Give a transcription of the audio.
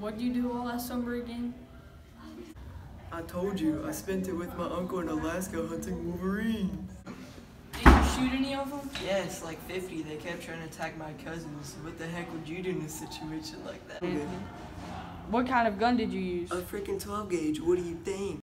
What'd you do all last summer again? I told you, I spent it with my uncle in Alaska hunting wolverines. Did you shoot any of them? Yes, like 50. They kept trying to attack my cousins. What the heck would you do in a situation like that? What kind of gun did you use? A freaking 12 gauge. What do you think?